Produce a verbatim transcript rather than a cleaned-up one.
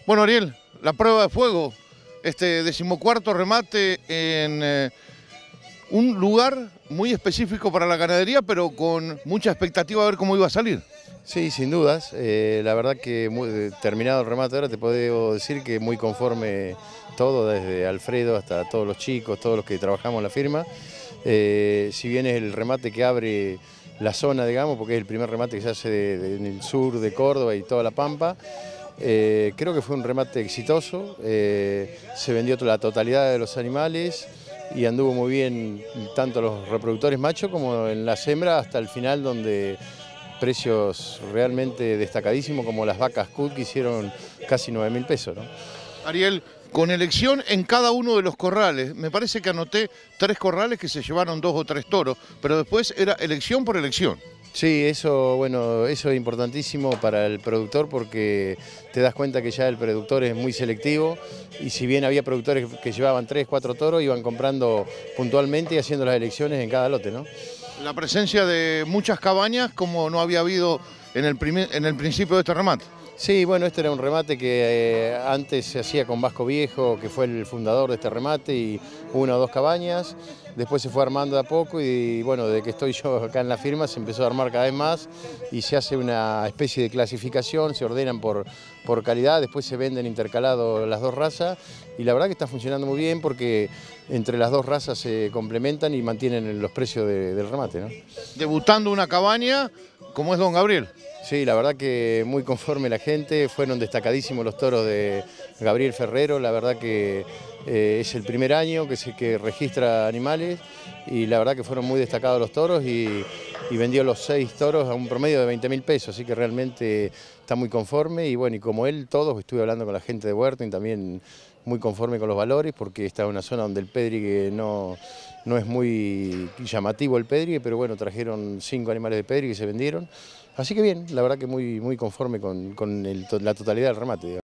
Bueno, Ariel, la prueba de fuego, este decimocuarto remate en eh, un lugar muy específico para la ganadería, pero con mucha expectativa a ver cómo iba a salir. Sí, sin dudas. Eh, la verdad que muy, terminado el remate ahora te puedo decir que muy conforme todo, desde Alfredo hasta todos los chicos, todos los que trabajamos en la firma. Eh, si bien es el remate que abre la zona, digamos, porque es el primer remate que se hace de, de, en el sur de Córdoba y toda la Pampa, eh, creo que fue un remate exitoso. Eh, se vendió la totalidad de los animales y anduvo muy bien tanto los reproductores machos como en las hembras hasta el final, donde precios realmente destacadísimos como las vacas Cut, que hicieron casi nueve mil pesos, ¿no? Ariel, con elección en cada uno de los corrales, me parece que anoté tres corrales que se llevaron dos o tres toros, pero después era elección por elección. Sí, eso, bueno, eso es importantísimo para el productor porque te das cuenta que ya el productor es muy selectivo y si bien había productores que llevaban tres, cuatro toros, iban comprando puntualmente y haciendo las elecciones en cada lote, ¿no? La presencia de muchas cabañas como no había habido en el, primer, en el principio de este remate. Sí, bueno, este era un remate que eh, antes se hacía con Vasco Viejo, que fue el fundador de este remate, y una o dos cabañas. Después se fue armando de a poco y bueno, desde que estoy yo acá en la firma se empezó a armar cada vez más y se hace una especie de clasificación, se ordenan por, por calidad, después se venden intercalados las dos razas y la verdad que está funcionando muy bien porque entre las dos razas se complementan y mantienen los precios de, del remate, ¿no? Debutando una cabaña como es Don Gabriel. Sí, la verdad que muy conforme la gente, fueron destacadísimos los toros de Gabriel Ferrero, la verdad que eh, es el primer año que, se, que registra animales y la verdad que fueron muy destacados los toros y, y vendió los seis toros a un promedio de veinte mil pesos, así que realmente está muy conforme y bueno, y como él todos, estuve hablando con la gente de Huerto y también muy conforme con los valores porque está en una zona donde el pedrigue no, no es muy llamativo el pedrigue, pero bueno, trajeron cinco animales de pedrigue y se vendieron. Así que bien, la verdad que muy, muy conforme con, con el, la totalidad del remate, digamos.